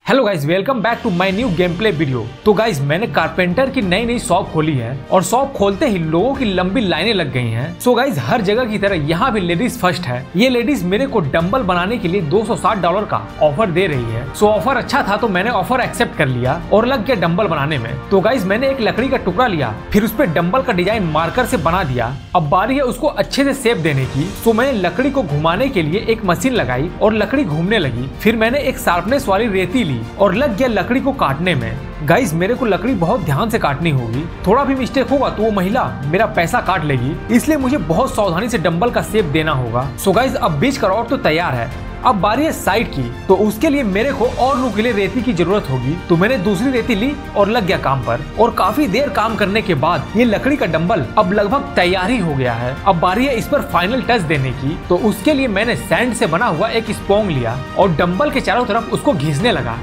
Hello guys, welcome back to my new game play video. तो guys, मैंने carpenter की नई शॉप खोली है और शॉप खोलते ही लोगों की लंबी लाइनें लग गई हैं। सो गाइज, हर जगह की तरह यहाँ भी लेडीज फर्स्ट है। ये लेडीज मेरे को डंबल बनाने के लिए $260 का ऑफर दे रही है। सो ऑफर अच्छा था तो मैंने ऑफर एक्सेप्ट कर लिया और लग गया डंबल बनाने में। तो गाइज, मैंने एक लकड़ी का टुकड़ा लिया, फिर उस पर डंबल का डिजाइन मार्कर से बना दिया। अब बारी है उसको अच्छे से शेप देने की। तो मैंने लकड़ी को घुमाने के लिए एक मशीन लगाई और लकड़ी घूमने लगी। फिर मैंने एक शार्पनेस वाली रेती ली और लग गया लकड़ी को काटने में। गाइस, मेरे को लकड़ी बहुत ध्यान से काटनी होगी, थोड़ा भी मिस्टेक होगा तो वो महिला मेरा पैसा काट लेगी, इसलिए मुझे बहुत सावधानी से डंबल का शेप देना होगा। सो गाइस, अब बीच का रॉड तो तैयार है, अब बारी है साइड की। तो उसके लिए मेरे को और नुकीले रेती की जरूरत होगी। तो मैंने दूसरी रेती ली और लग गया काम पर। और काफी देर काम करने के बाद ये लकड़ी का डंबल अब लगभग तैयार ही हो गया है। अब बारी है इस पर फाइनल टच देने की। तो उसके लिए मैंने सैंड से बना हुआ एक स्पॉन्ग लिया और डंबल के चारों तरफ उसको घिसने लगा,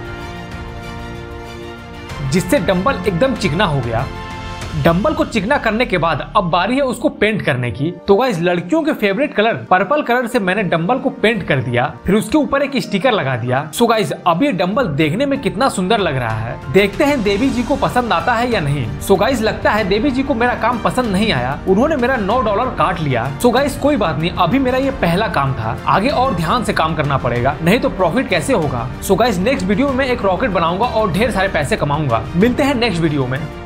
जिससे डंबल एकदम चिकना हो गया। डंबल को चिकना करने के बाद अब बारी है उसको पेंट करने की। तो गाइस, लड़कियों के फेवरेट कलर पर्पल कलर से मैंने डंबल को पेंट कर दिया, फिर उसके ऊपर एक स्टिकर लगा दिया। सो गाइस, अब ये डंबल देखने में कितना सुंदर लग रहा है। देखते हैं देवी जी को पसंद आता है या नहीं। सो गाइस, लगता है देवी जी को मेरा काम पसंद नहीं आया, उन्होंने मेरा $9 काट लिया। सो गाइस, कोई बात नहीं, अभी मेरा ये पहला काम था, आगे और ध्यान से काम करना पड़ेगा, नहीं तो प्रॉफिट कैसे होगा। सो गाइस, नेक्स्ट वीडियो में मैं एक रॉकेट बनाऊंगा और ढेर सारे पैसे कमाऊंगा। मिलते हैं नेक्स्ट वीडियो में।